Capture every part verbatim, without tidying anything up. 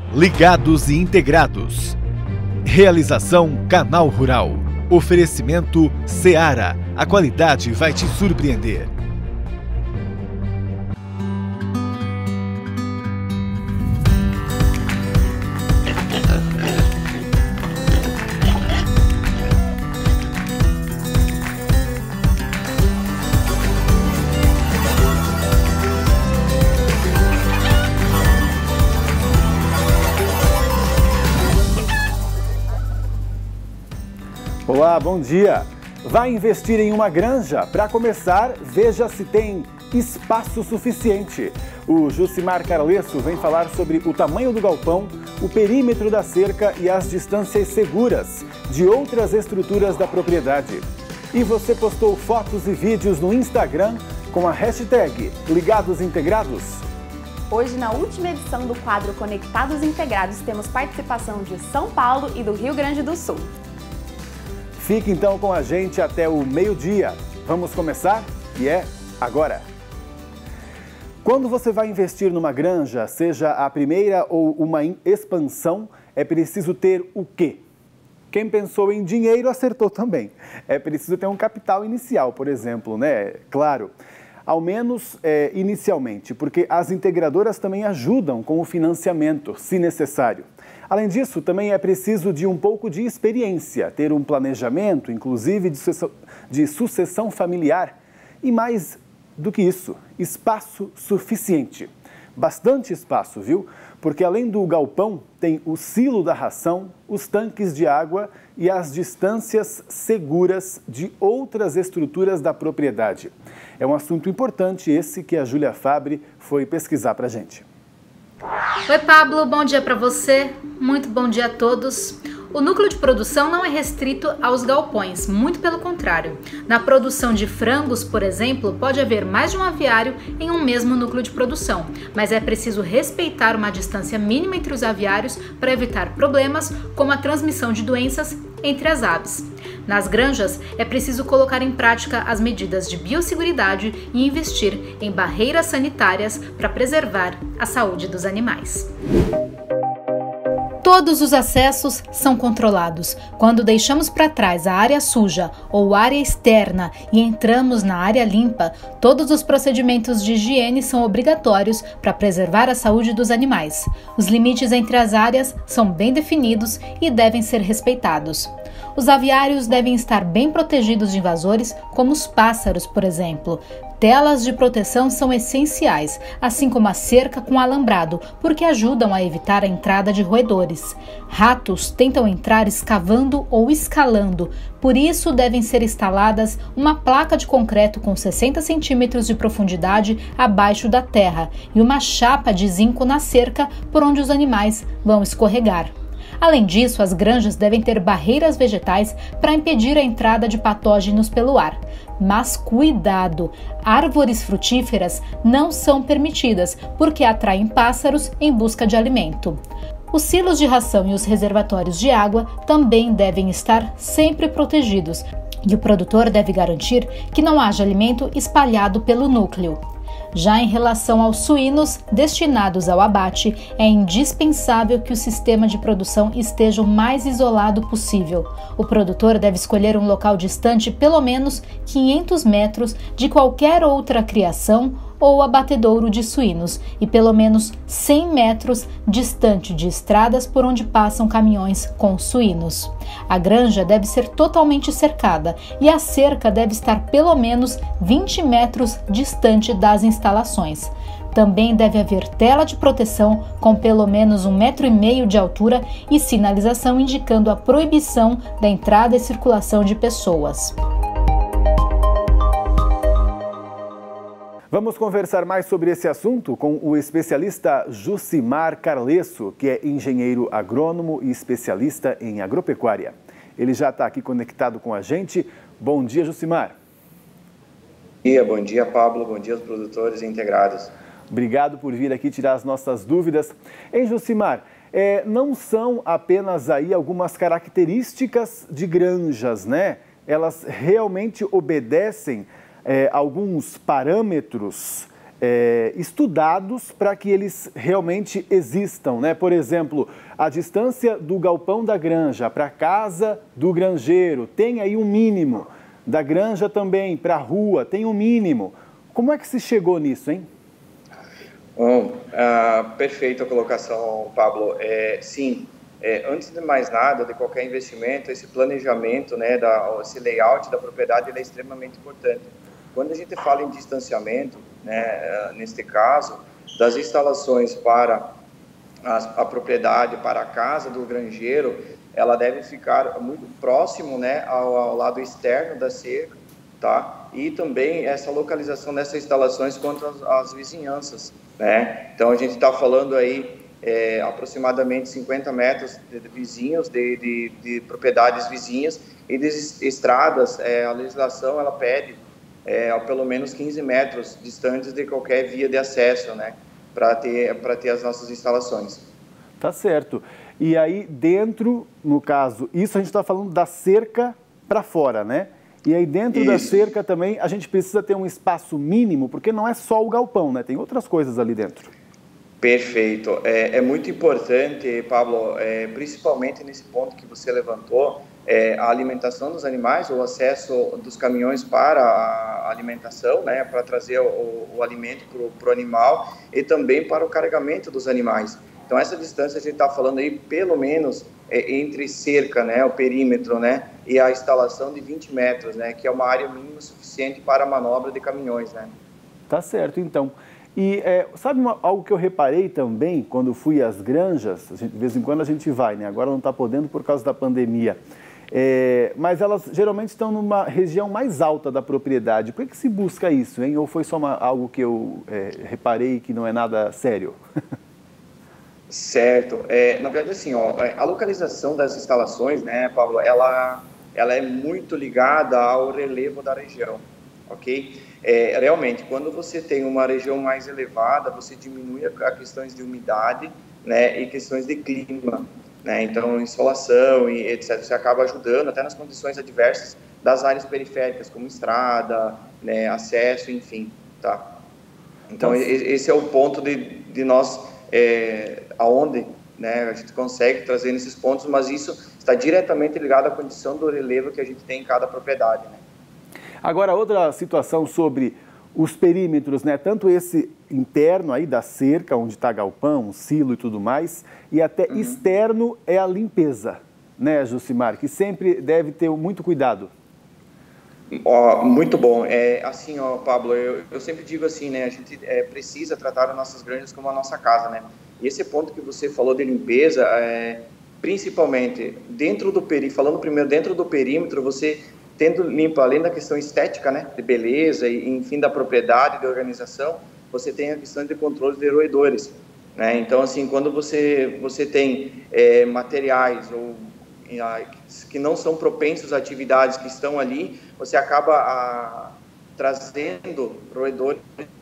Ligados e integrados. Realização Canal Rural. Oferecimento Seara. A qualidade vai te surpreender. Olá, bom dia! Vai investir em uma granja? Para começar, veja se tem espaço suficiente. O Jucimar Carlesso vem falar sobre o tamanho do galpão, o perímetro da cerca e as distâncias seguras de outras estruturas da propriedade. E você postou fotos e vídeos no Instagram com a hashtag Ligados Integrados? Hoje, na última edição do quadro Conectados Integrados, temos participação de São Paulo e do Rio Grande do Sul. Fique então com a gente até o meio-dia. Vamos começar? E é agora! Quando você vai investir numa granja, seja a primeira ou uma expansão, é preciso ter o quê? Quem pensou em dinheiro acertou também. É preciso ter um capital inicial, por exemplo, né? Claro, ao menos é, inicialmente, porque as integradoras também ajudam com o financiamento, se necessário. Além disso, também é preciso de um pouco de experiência, ter um planejamento, inclusive de sucessão, de sucessão familiar. E mais do que isso, espaço suficiente. Bastante espaço, viu? Porque além do galpão, tem o silo da ração, os tanques de água e as distâncias seguras de outras estruturas da propriedade. É um assunto importante esse que a Júlia Fabre foi pesquisar para a gente. Oi, Pablo, bom dia para você, muito bom dia a todos. O núcleo de produção não é restrito aos galpões, muito pelo contrário. Na produção de frangos, por exemplo, pode haver mais de um aviário em um mesmo núcleo de produção, mas é preciso respeitar uma distância mínima entre os aviários para evitar problemas como a transmissão de doenças entre as aves. Nas granjas, é preciso colocar em prática as medidas de biosseguridade e investir em barreiras sanitárias para preservar a saúde dos animais. Todos os acessos são controlados. Quando deixamos para trás a área suja ou área externa e entramos na área limpa, todos os procedimentos de higiene são obrigatórios para preservar a saúde dos animais. Os limites entre as áreas são bem definidos e devem ser respeitados. Os aviários devem estar bem protegidos de invasores, como os pássaros, por exemplo. Telas de proteção são essenciais, assim como a cerca com alambrado, porque ajudam a evitar a entrada de roedores. Ratos tentam entrar escavando ou escalando, por isso devem ser instaladas uma placa de concreto com sessenta centímetros de profundidade abaixo da terra e uma chapa de zinco na cerca por onde os animais vão escorregar. Além disso, as granjas devem ter barreiras vegetais para impedir a entrada de patógenos pelo ar. Mas cuidado! Árvores frutíferas não são permitidas porque atraem pássaros em busca de alimento. Os silos de ração e os reservatórios de água também devem estar sempre protegidos e o produtor deve garantir que não haja alimento espalhado pelo núcleo. Já em relação aos suínos destinados ao abate, é indispensável que o sistema de produção esteja o mais isolado possível. O produtor deve escolher um local distante pelo menos quinhentos metros de qualquer outra criação ou abatedouro de suínos e pelo menos cem metros distante de estradas por onde passam caminhões com suínos. A granja deve ser totalmente cercada e a cerca deve estar pelo menos vinte metros distante das instalações. Também deve haver tela de proteção com pelo menos um metro e meio de altura e sinalização indicando a proibição da entrada e circulação de pessoas. Vamos conversar mais sobre esse assunto com o especialista Jucimar Carlesso, que é engenheiro agrônomo e especialista em agropecuária. Ele já está aqui conectado com a gente. Bom dia, Jucimar. Bom dia, bom dia, Pablo. Bom dia aos produtores integrados. Obrigado por vir aqui tirar as nossas dúvidas. Hein, Jucimar, é, não são apenas aí algumas características de granjas, né? Elas realmente obedecem É, alguns parâmetros é, estudados para que eles realmente existam, né? Por exemplo, a distância do galpão da granja para a casa do granjeiro tem aí um mínimo, da granja também para a rua tem um mínimo. Como é que se chegou nisso, hein? Bom, uh, perfeita a colocação, Pablo. É, sim, é, antes de mais nada, de qualquer investimento, esse planejamento, né, da, esse layout da propriedade ele é extremamente importante. Quando a gente fala em distanciamento, né, neste caso, das instalações para a, a propriedade, para a casa do granjeiro, ela deve ficar muito próximo, né, ao, ao lado externo da cerca, tá? E também essa localização dessas instalações contra as, as vizinhanças, né? Então a gente está falando aí é, aproximadamente cinquenta metros de, de vizinhos, de, de, de propriedades vizinhas e de estradas. É, a legislação ela pede é, a pelo menos quinze metros distantes de qualquer via de acesso, né? Para ter, para ter as nossas instalações. Tá certo. E aí dentro, no caso, isso a gente está falando da cerca para fora, né? E aí dentro Isso. da cerca também a gente precisa ter um espaço mínimo, porque não é só o galpão, né? Tem outras coisas ali dentro. Perfeito. É, é muito importante, Pablo, é, principalmente nesse ponto que você levantou, é, a alimentação dos animais, o acesso dos caminhões para a alimentação, né? Para trazer o, o alimento para o animal e também para o carregamento dos animais. Então, essa distância a gente está falando aí, pelo menos, é, entre cerca, né, o perímetro, né, e a instalação de vinte metros, né, que é uma área mínima suficiente para a manobra de caminhões, né. Tá certo, então. E é, sabe uma, algo que eu reparei também, quando fui às granjas, a gente, de vez em quando a gente vai, né, agora não está podendo por causa da pandemia, é, mas elas geralmente estão numa região mais alta da propriedade. Por que, que se busca isso, hein? Ou foi só uma, algo que eu é, reparei que não é nada sério? Certo. É, na verdade, assim, ó, a localização das instalações, né, Pablo, ela, ela é muito ligada ao relevo da região, ok? É, realmente, quando você tem uma região mais elevada, você diminui a questões de umidade, né, e questões de clima, né? Então, insolação e etcétera. Você acaba ajudando até nas condições adversas das áreas periféricas, como estrada, né, acesso, enfim, tá? Então, esse é o ponto de, de nós... É, aonde, né, a gente consegue trazer nesses pontos, mas isso está diretamente ligado à condição do relevo que a gente tem em cada propriedade, né? Agora, outra situação sobre os perímetros, né, tanto esse interno aí da cerca, onde está galpão, silo e tudo mais, e até uhum. externo é a limpeza, né, Jucimar, que sempre deve ter muito cuidado. Ó, muito bom. É, assim, ó, Pablo, eu, eu sempre digo assim, né, a gente é, precisa tratar as nossas granjas como a nossa casa, né? E esse ponto que você falou de limpeza, é, principalmente dentro do perímetro, falando primeiro dentro do perímetro, você tendo limpo, além da questão estética, né, de beleza e, enfim, da propriedade, de organização, você tem a questão de controle de roedores, né? Então, assim, quando você, você tem é, materiais ou que não são propensos a atividades que estão ali, você acaba a, trazendo roedores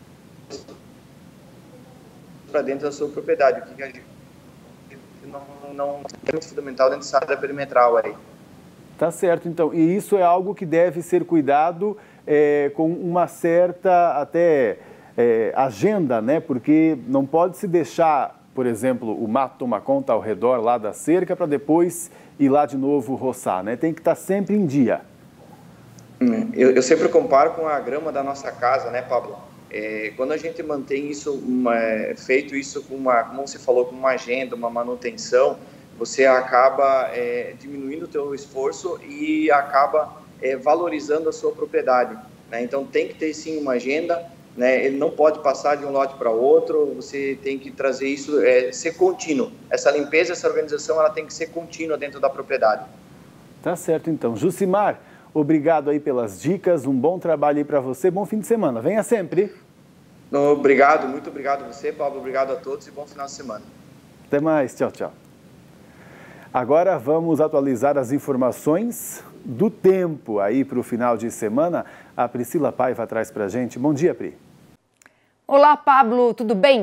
para dentro da sua propriedade, o que a gente não, não é muito fundamental dentro dessa área perimetral aí. Tá certo, então. E isso é algo que deve ser cuidado é, com uma certa até é, agenda, né? Porque não pode se deixar, por exemplo, o mato tomar conta ao redor lá da cerca para depois ir lá de novo roçar, né? Tem que estar sempre em dia. Eu, eu sempre comparo com a grama da nossa casa, né, Pablo? É, quando a gente mantém isso, uma, feito isso com uma, como você falou, com uma agenda, uma manutenção, você acaba é, diminuindo o teu esforço e acaba é, valorizando a sua propriedade, né? Então tem que ter sim uma agenda, né? Ele não pode passar de um lote para outro, você tem que trazer isso, é, ser contínuo. Essa limpeza, essa organização, ela tem que ser contínua dentro da propriedade. Tá certo, então. Jucimar, obrigado aí pelas dicas, um bom trabalho aí para você, bom fim de semana. Venha sempre. Obrigado, muito obrigado a você, Pablo, obrigado a todos e bom final de semana. Até mais, tchau, tchau. Agora vamos atualizar as informações do tempo aí para o final de semana. A Priscila Paiva traz para a gente. Bom dia, Pri. Olá, Pablo, tudo bem?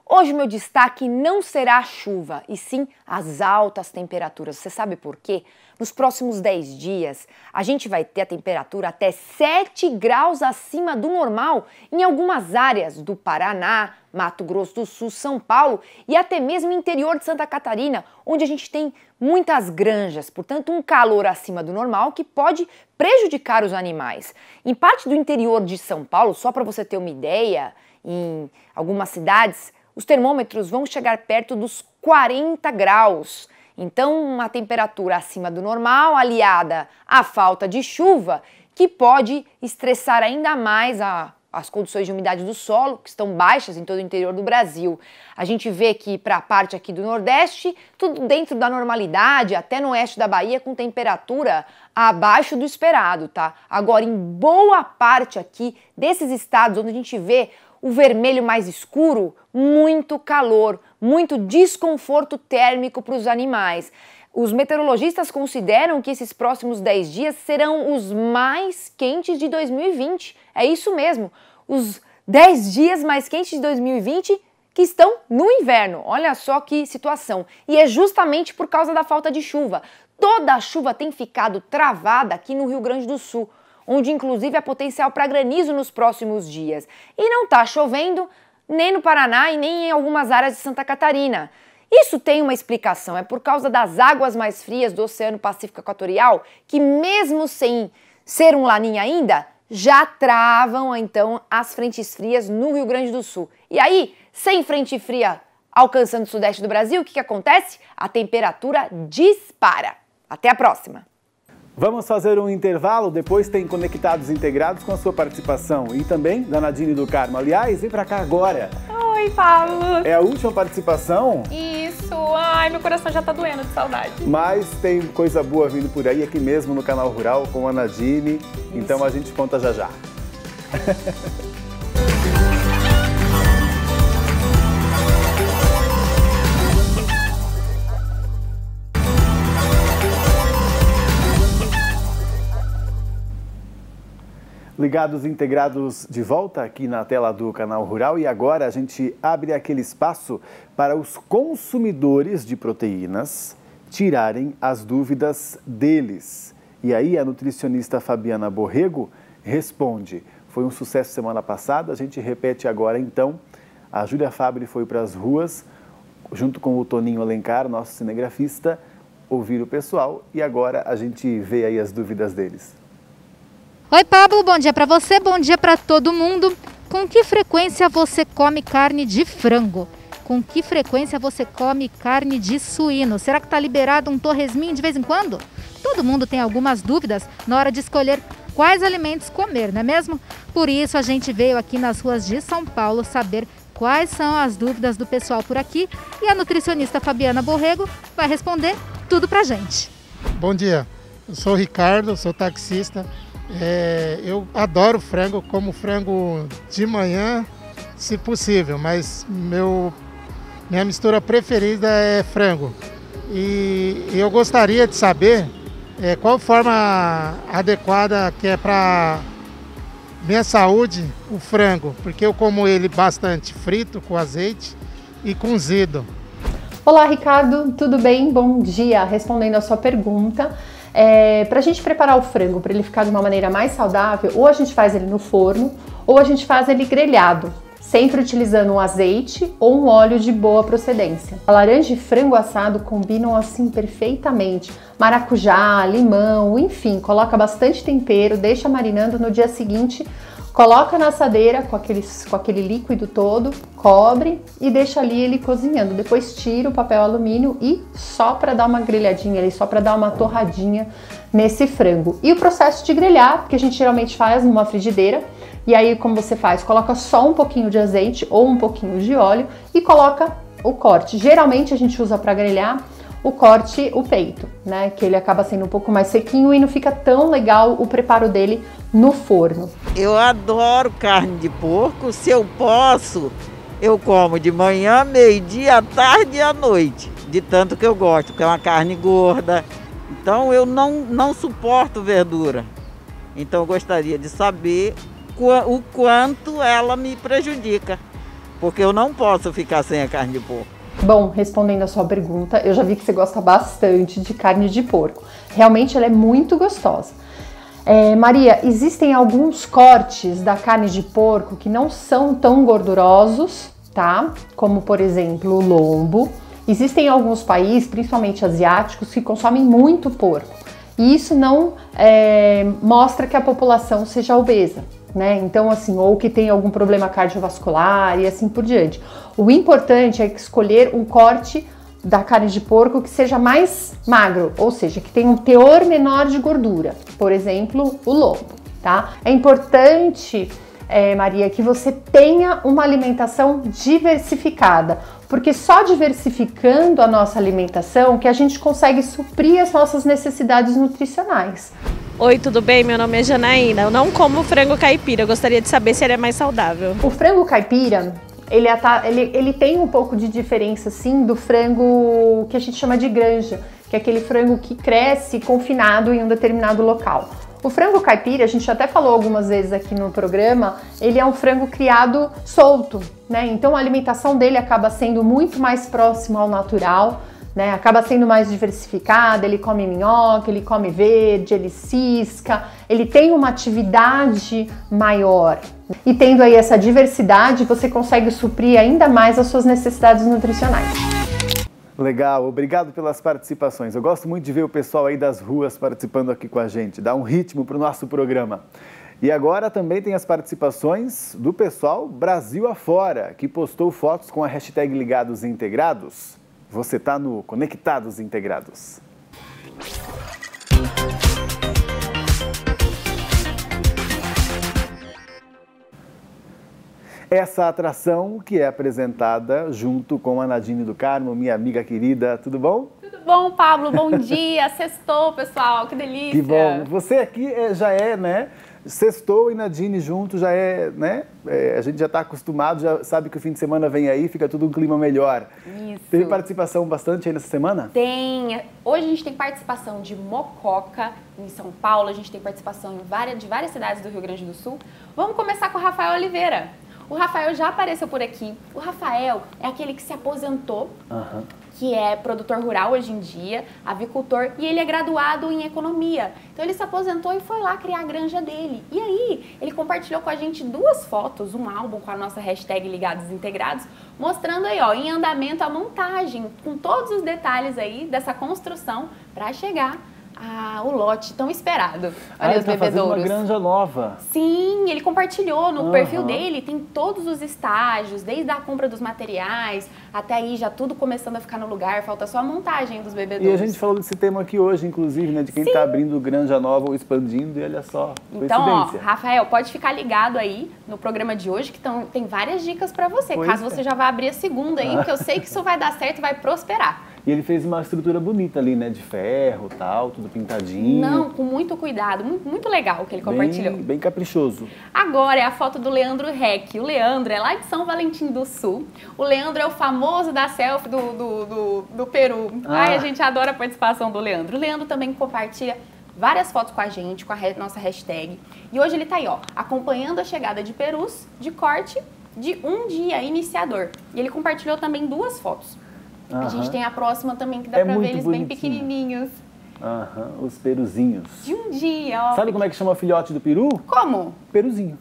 Hoje meu destaque não será a chuva, e sim as altas temperaturas. Você sabe por quê? Nos próximos dez dias, a gente vai ter a temperatura até sete graus acima do normal em algumas áreas do Paraná, Mato Grosso do Sul, São Paulo e até mesmo interior de Santa Catarina, onde a gente tem muitas granjas, portanto um calor acima do normal que pode prejudicar os animais. Em parte do interior de São Paulo, só para você ter uma ideia, em algumas cidades, os termômetros vão chegar perto dos quarenta graus. Então, uma temperatura acima do normal, aliada à falta de chuva, que pode estressar ainda mais a, as condições de umidade do solo, que estão baixas em todo o interior do Brasil. A gente vê que para a parte aqui do Nordeste, tudo dentro da normalidade, até no oeste da Bahia, com temperatura abaixo do esperado, tá? Agora, em boa parte aqui desses estados onde a gente vê o vermelho mais escuro, muito calor, muito desconforto térmico para os animais. Os meteorologistas consideram que esses próximos dez dias serão os mais quentes de dois mil e vinte. É isso mesmo, os dez dias mais quentes de dois mil e vinte que estão no inverno. Olha só que situação. E é justamente por causa da falta de chuva. Toda a chuva tem ficado travada aqui no Rio Grande do Sul, onde inclusive há potencial para granizo nos próximos dias. E não está chovendo nem no Paraná e nem em algumas áreas de Santa Catarina. Isso tem uma explicação, é por causa das águas mais frias do Oceano Pacífico Equatorial, que mesmo sem ser um laninha ainda, já travam então as frentes frias no Rio Grande do Sul. E aí, sem frente fria alcançando o sudeste do Brasil, o que, que acontece? A temperatura dispara. Até a próxima! Vamos fazer um intervalo, depois tem Conectados Integrados com a sua participação e também da Nadine e do Carmo. Aliás, vem pra cá agora. Oi, Pablo. É a última participação? Isso. Ai, meu coração já tá doendo de saudade. Mas tem coisa boa vindo por aí, aqui mesmo no Canal Rural com a Nadine. Isso. Então a gente conta já já. Ligados Integrados de volta aqui na tela do Canal Rural e agora a gente abre aquele espaço para os consumidores de proteínas tirarem as dúvidas deles. E aí a nutricionista Fabiana Borrego responde. Foi um sucesso semana passada, a gente repete agora então. A Júlia Fabri foi para as ruas, junto com o Toninho Alencar, nosso cinegrafista, ouvir o pessoal e agora a gente vê aí as dúvidas deles. Oi, Pablo, bom dia para você, bom dia para todo mundo. Com que frequência você come carne de frango? Com que frequência você come carne de suíno? Será que está liberado um torresminho de vez em quando? Todo mundo tem algumas dúvidas na hora de escolher quais alimentos comer, não é mesmo? Por isso a gente veio aqui nas ruas de São Paulo saber quais são as dúvidas do pessoal por aqui e a nutricionista Fabiana Borrego vai responder tudo pra gente. Bom dia, eu sou o Ricardo, sou taxista. É, eu adoro frango, como frango de manhã, se possível, mas meu, minha mistura preferida é frango. E, e eu gostaria de saber é, qual forma adequada que é para minha saúde o frango, porque eu como ele bastante frito, com azeite e cozido. Olá, Ricardo, tudo bem? Bom dia. Respondendo a sua pergunta, É, para a gente preparar o frango, para ele ficar de uma maneira mais saudável, ou a gente faz ele no forno, ou a gente faz ele grelhado, sempre utilizando um azeite ou um óleo de boa procedência. A laranja e frango assado combinam assim perfeitamente. Maracujá, limão, enfim, coloca bastante tempero, deixa marinando, no dia seguinte coloca na assadeira com, aqueles, com aquele líquido todo, cobre e deixa ali ele cozinhando. Depois tira o papel alumínio e só para dar uma grelhadinha ali, só para dar uma torradinha nesse frango. E o processo de grelhar, que a gente geralmente faz numa frigideira, e aí como você faz? Coloca só um pouquinho de azeite ou um pouquinho de óleo e coloca o corte. Geralmente a gente usa para grelhar o corte, o peito, né? Que ele acaba sendo um pouco mais sequinho e não fica tão legal o preparo dele no forno. Eu adoro carne de porco, se eu posso, eu como de manhã, meio-dia, à tarde e à noite, de tanto que eu gosto, porque é uma carne gorda, então eu não, não suporto verdura. Então eu gostaria de saber o quanto ela me prejudica. porque eu não posso ficar sem a carne de porco. Bom, respondendo a sua pergunta, eu já vi que você gosta bastante de carne de porco. Realmente ela é muito gostosa. É, Maria, existem alguns cortes da carne de porco que não são tão gordurosos, tá? Como, por exemplo, o lombo. Existem alguns países, principalmente asiáticos, que consomem muito porco. E isso não é, mostra que a população seja obesa, né? Então, assim, ou que tem algum problema cardiovascular e assim por diante. O importante é escolher um corte da carne de porco que seja mais magro, ou seja, que tenha um teor menor de gordura. Por exemplo, o lombo, tá? É importante, é, Maria, que você tenha uma alimentação diversificada, porque só diversificando a nossa alimentação que a gente consegue suprir as nossas necessidades nutricionais. Oi, tudo bem? Meu nome é Janaína. Eu não como frango caipira, eu gostaria de saber se ele é mais saudável. O frango caipira, ele, é, ele, ele tem um pouco de diferença, sim, do frango que a gente chama de granja, que é aquele frango que cresce confinado em um determinado local. O frango caipira, a gente até falou algumas vezes aqui no programa, ele é um frango criado solto, né? Então a alimentação dele acaba sendo muito mais próxima ao natural, né? Acaba sendo mais diversificada, ele come minhoca, ele come verde, ele cisca, ele tem uma atividade maior. E tendo aí essa diversidade, você consegue suprir ainda mais as suas necessidades nutricionais. Legal, obrigado pelas participações. Eu gosto muito de ver o pessoal aí das ruas participando aqui com a gente, dá um ritmo para o nosso programa. E agora também tem as participações do pessoal Brasil afora, que postou fotos com a hashtag Ligados Integrados. Você está no Conectados Integrados. Essa atração que é apresentada junto com a Nadine do Carmo, minha amiga querida, tudo bom? Tudo bom, Pablo? Bom dia, sextou, pessoal, que delícia. Que bom, você aqui é, já é, né, sextou e Nadine junto, já é, né, é, a gente já está acostumado, já sabe que o fim de semana vem aí, fica tudo um clima melhor. Isso. Teve participação bastante aí nessa semana? Tem, hoje a gente tem participação de Mococa, em São Paulo, a gente tem participação em várias, de várias cidades do Rio Grande do Sul. Vamos começar com o Rafael Oliveira. O Rafael já apareceu por aqui. O Rafael é aquele que se aposentou, uhum. que é produtor rural hoje em dia, avicultor, e ele é graduado em economia. Então ele se aposentou e foi lá criar a granja dele. E aí, ele compartilhou com a gente duas fotos, um álbum com a nossa hashtag Ligados Integrados, mostrando aí, ó, em andamento a montagem, com todos os detalhes aí dessa construção para chegar Ah, o lote tão esperado. Olha ah, os tá bebedouros. Fazendo uma granja nova. Sim, ele compartilhou no uhum. perfil dele, tem todos os estágios, desde a compra dos materiais, até aí já tudo começando a ficar no lugar, falta só a montagem dos bebedouros. E a gente falou desse tema aqui hoje, inclusive, né, de quem está abrindo granja nova ou expandindo, e olha só, então, ó, Rafael, pode ficar ligado aí no programa de hoje, que tão, tem várias dicas para você, pois caso é. você já vá abrir a segunda aí, porque eu sei que isso vai dar certo e vai prosperar. E ele fez uma estrutura bonita ali, né? De ferro e tal, tudo pintadinho. Não, com muito cuidado, muito, muito legal o que ele compartilhou. Bem, bem caprichoso. Agora é a foto do Leandro Reck. O Leandro é lá de São Valentim do Sul. O Leandro é o famoso da selfie do, do, do, do Peru. Ah. Ai, a gente adora a participação do Leandro. O Leandro também compartilha várias fotos com a gente, com a nossa hashtag. E hoje ele tá aí, ó, acompanhando a chegada de perus de corte de um dia iniciador. E ele compartilhou também duas fotos. Uhum. A gente tem a próxima também, que dá é pra ver eles bonitinho. bem pequenininhos. Uhum. Os peruzinhos. De um dia, ó. Sabe como é que chama o filhote do peru? Como? Peruzinho.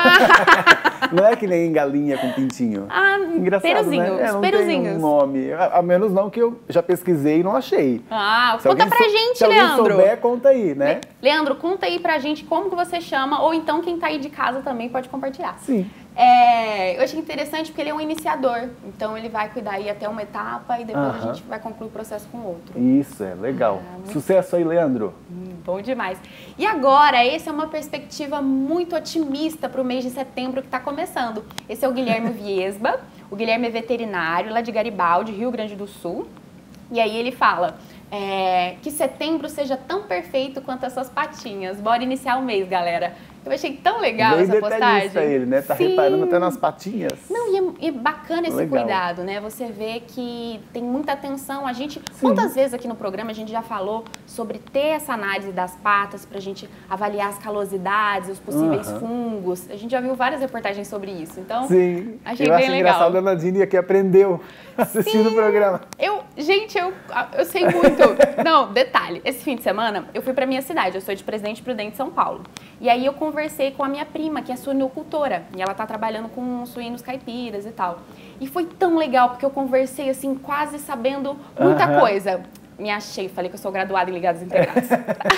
Ah. Não é que nem galinha com pintinho. Ah, engraçado, peruzinho, né? É, não peruzinhos. Tem um nome. A, a menos não que eu já pesquisei e não achei. Ah, se conta pra sou, gente, se Leandro. Se alguém souber, conta aí, né? Leandro, conta aí pra gente como que você chama, ou então quem tá aí de casa também pode compartilhar. Sim. É, eu achei interessante porque ele é um iniciador, então ele vai cuidar aí até uma etapa e depois uh-huh. a gente vai concluir o processo com outro. Isso, é legal. Ah, muito... Sucesso aí, Leandro. Hum, bom demais. E agora, essa é uma perspectiva muito otimista para o mês de setembro que está começando. Esse é o Guilherme Viesba, o Guilherme é veterinário lá de Garibaldi, Rio Grande do Sul. E aí ele fala é, que setembro seja tão perfeito quanto essas patinhas. Bora iniciar o mês, galera. Eu achei tão legal Bem essa postagem. Ele, né? Tá Sim. reparando até nas patinhas. Não, Não, e é, é bacana esse Legal. cuidado, né? Você vê que tem muita atenção. A gente, Sim. quantas vezes aqui no programa a gente já falou sobre ter essa análise das patas pra gente avaliar as calosidades, os possíveis uhum. fungos. A gente já viu várias reportagens sobre isso, então Sim. achei eu bem acho legal. engraçado a Nadine que aprendeu assistindo o programa. Eu, gente, eu, eu sei muito. Não, detalhe, esse fim de semana eu fui pra minha cidade, eu sou de Presidente Prudente, São Paulo. E aí eu conversei com a minha prima, que é suinocultora, e ela tá trabalhando com suínos caipiras e tal. E foi tão legal, porque eu conversei assim, quase sabendo muita uhum. coisa. Me achei, falei que eu sou graduada em ligados integrados.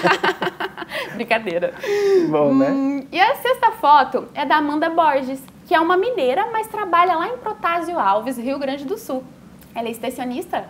Brincadeira. Bom, né? Hum, e a sexta foto é da Amanda Borges, que é uma mineira, mas trabalha lá em Protásio Alves, Rio Grande do Sul. Ela é extensionista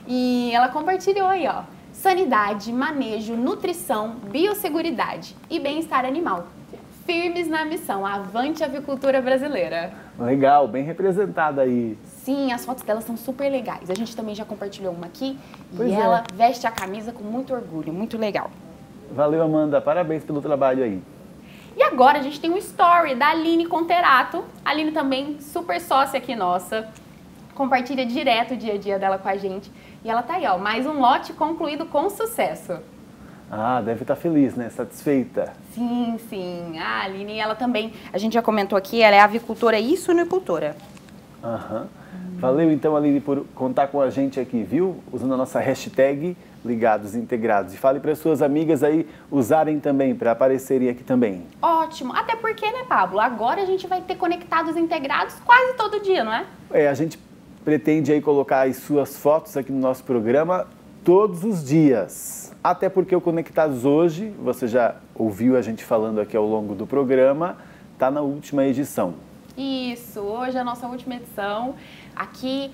e ela compartilhou aí, ó. Sanidade, manejo, nutrição, biosseguridade e bem-estar animal. Firmes na missão, avante a avicultura brasileira. Legal, bem representada aí. Sim, as fotos dela são super legais. A gente também já compartilhou uma aqui pois e é. ela veste a camisa com muito orgulho, muito legal. Valeu, Amanda, parabéns pelo trabalho aí. E agora a gente tem um story da Aline Conterato. A Aline também super sócia aqui nossa. Compartilha direto o dia a dia dela com a gente. E ela tá aí, ó, mais um lote concluído com sucesso. Ah, deve estar feliz, né? Satisfeita. Sim, sim. A Aline, ela também, a gente já comentou aqui, ela é avicultora e suinocultora. Aham. Uhum. Valeu então, Aline, por contar com a gente aqui, viu? Usando a nossa hashtag Ligados Integrados. E fale para suas amigas aí usarem também, para aparecerem aqui também. Ótimo. Até porque, né, Pablo? Agora a gente vai ter Conectados Integrados quase todo dia, não é? É, a gente pretende aí colocar as suas fotos aqui no nosso programa todos os dias. Até porque o Conectados hoje, você já ouviu a gente falando aqui ao longo do programa, está na última edição. Isso, hoje é a nossa última edição. Aqui,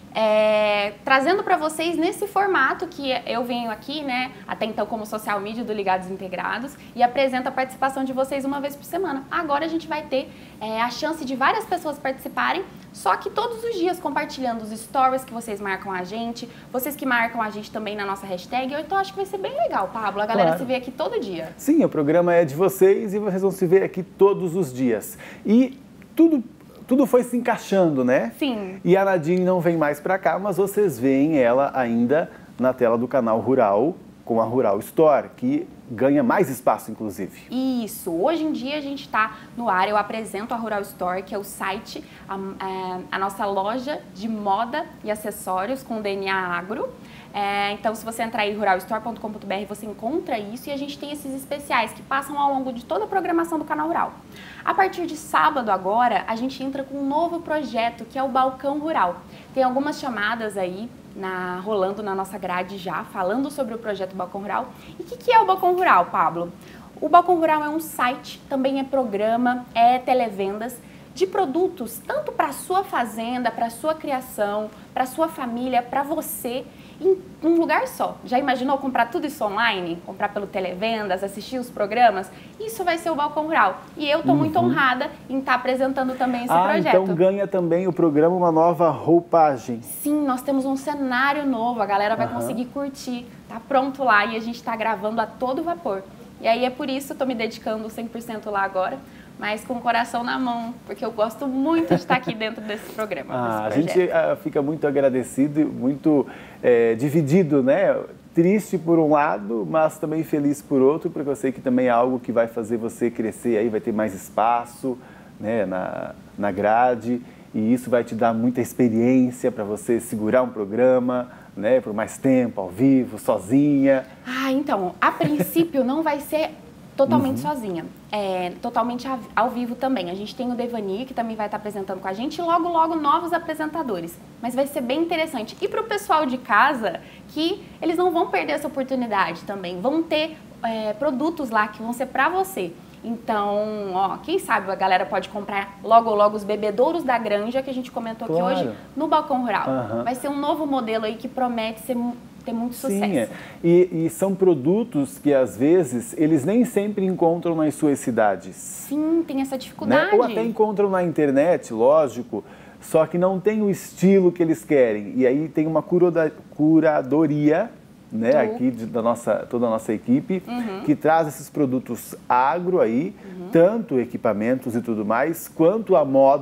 é, trazendo para vocês nesse formato que eu venho aqui, né, até então como social media do Ligados Integrados, e apresento a participação de vocês uma vez por semana. Agora a gente vai ter é, a chance de várias pessoas participarem, só que todos os dias compartilhando os stories que vocês marcam a gente, vocês que marcam a gente também na nossa hashtag. Então acho que vai ser bem legal, Pablo, a galera claro. se vê aqui todo dia. Sim, o programa é de vocês e vocês vão se ver aqui todos os dias. E tudo... Tudo foi se encaixando, né? Sim. E a Nadine não vem mais pra cá, mas vocês veem ela ainda na tela do Canal Rural, com a Rural Store, que ganha mais espaço, inclusive. Isso. Hoje em dia a gente está no ar, eu apresento a Rural Store, que é o site, a, a, a nossa loja de moda e acessórios com D N A agro. É, então, se você entrar em rural store ponto com ponto br, você encontra isso, e a gente tem esses especiais que passam ao longo de toda a programação do Canal Rural. A partir de sábado agora, a gente entra com um novo projeto, que é o Balcão Rural. Tem algumas chamadas aí na, rolando na nossa grade já, falando sobre o projeto Balcão Rural. E o que, que é o Balcão Rural, Pablo? O Balcão Rural é um site, também é programa, é televendas, de produtos tanto para a sua fazenda, para a sua criação, para a sua família, para você, em um lugar só. Já imaginou comprar tudo isso online? Comprar pelo televendas, assistir os programas? Isso vai ser o Balcão Rural. E eu estou uhum. muito honrada em estar apresentando também esse ah, projeto. Então ganha também o programa uma nova roupagem. Sim, nós temos um cenário novo, a galera vai uhum. conseguir curtir. Tá pronto lá e a gente está gravando a todo vapor. E aí é por isso que eu estou me dedicando cem por cento lá agora, mas com o coração na mão, porque eu gosto muito de estar aqui dentro desse programa. Ah, desse a gente uh, fica muito agradecido, muito é, dividido, né? Triste por um lado, mas também feliz por outro, porque eu sei que também é algo que vai fazer você crescer aí, vai ter mais espaço, né, na, na grade, e isso vai te dar muita experiência para você segurar um programa, né, por mais tempo, ao vivo, sozinha. Ah, então, a princípio não vai ser totalmente uhum. sozinha, é, totalmente ao vivo também. A gente tem o Devani, que também vai estar apresentando com a gente, e logo, logo, novos apresentadores. Mas vai ser bem interessante. E para o pessoal de casa, que eles não vão perder essa oportunidade também. Vão ter é, produtos lá que vão ser para você. Então, ó, quem sabe a galera pode comprar logo, logo os bebedouros da Granja, que a gente comentou claro. aqui hoje, no Balcão Rural. Uhum. Vai ser um novo modelo aí que promete ser... ter muito sucesso. Sim, é. e, e são produtos que às vezes eles nem sempre encontram nas suas cidades. Sim, tem essa dificuldade. Né? Ou até encontram na internet, lógico, só que não tem o estilo que eles querem. E aí tem uma cura, curadoria, né, aqui de, da nossa, toda a nossa equipe, uhum. que traz esses produtos agro aí, uhum. tanto equipamentos e tudo mais, quanto a moda,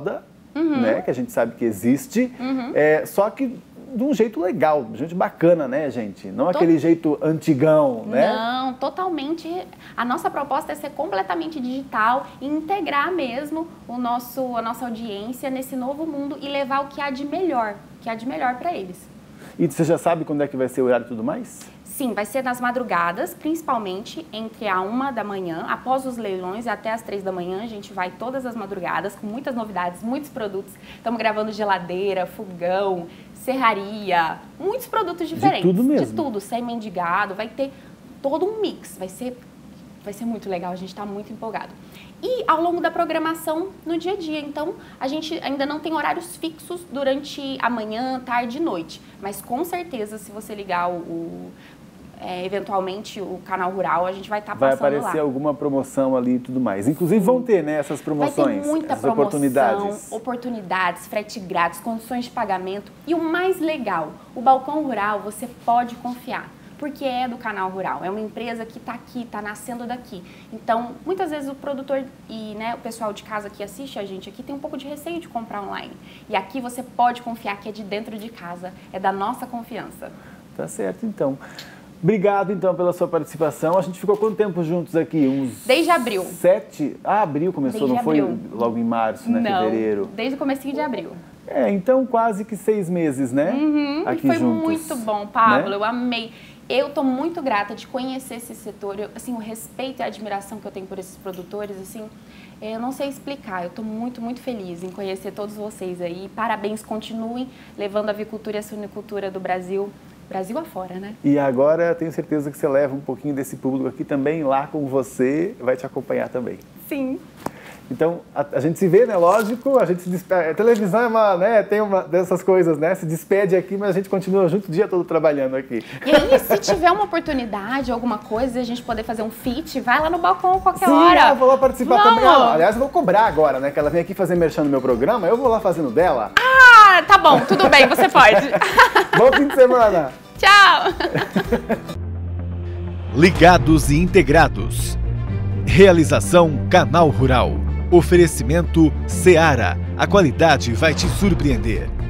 uhum. né? Que a gente sabe que existe, Uhum. é, só que de um jeito legal, de um jeito bacana, né, gente? Não Tô... aquele jeito antigão, né? Não, totalmente. A nossa proposta é ser completamente digital e integrar mesmo o nosso, a nossa audiência nesse novo mundo e levar o que há de melhor, o que há de melhor para eles. E você já sabe quando é que vai ser o horário e tudo mais? Sim, vai ser nas madrugadas, principalmente entre a uma da manhã, após os leilões, até as três da manhã. A gente vai todas as madrugadas com muitas novidades, muitos produtos. Estamos gravando geladeira, fogão, serraria, muitos produtos diferentes. De tudo mesmo. De tudo, sem mendigado, vai ter todo um mix, vai ser, vai ser muito legal, a gente está muito empolgado. E ao longo da programação no dia a dia, então a gente ainda não tem horários fixos durante a manhã, tarde e noite, mas com certeza se você ligar o, o é, eventualmente o Canal Rural, a gente vai estar tá passando lá. Vai aparecer alguma promoção ali e tudo mais. Inclusive vão ter, né, essas promoções, vai ter muita essas promoção, oportunidades. oportunidades, frete grátis, condições de pagamento e o mais legal, o Balcão Rural você pode confiar. Porque é do Canal Rural, é uma empresa que está aqui, está nascendo daqui. Então, muitas vezes o produtor e né, o pessoal de casa que assiste a gente aqui tem um pouco de receio de comprar online. E aqui você pode confiar que é de dentro de casa, é da nossa confiança. Tá certo, então. Obrigado, então, pela sua participação. A gente ficou quanto tempo juntos aqui? Uns Desde abril. Sete? Ah, abril começou, Desde não abril. foi logo em março, né? Não, Fevereiro. desde o comecinho de abril. É, então quase que seis meses, né? Uhum, aqui foi juntos. muito bom, Pablo, né? Eu amei. Eu estou muito grata de conhecer esse setor, eu, assim, o respeito e a admiração que eu tenho por esses produtores, assim, eu não sei explicar, eu estou muito, muito feliz em conhecer todos vocês aí. Parabéns, continuem levando a avicultura e a suinicultura do Brasil, Brasil afora, né? E agora tenho certeza que você leva um pouquinho desse público aqui também lá com você, vai te acompanhar também. Sim. Então, a, a gente se vê, né? Lógico, a gente se despede. A televisão é uma, né? Tem uma dessas coisas, né? Se despede aqui, mas a gente continua junto o dia todo trabalhando aqui. E aí, se tiver uma oportunidade, alguma coisa, a gente poder fazer um feat, vai lá no balcão a qualquer Sim, hora. eu vou lá participar Vamos. também. Ah, aliás, eu vou cobrar agora, né? Que ela vem aqui fazer merchan no meu programa, eu vou lá fazendo dela. Ah, tá bom, tudo bem, você pode. Bom fim de semana. Tchau. Ligados e integrados. Realização Canal Rural. Oferecimento Seara. A qualidade vai te surpreender.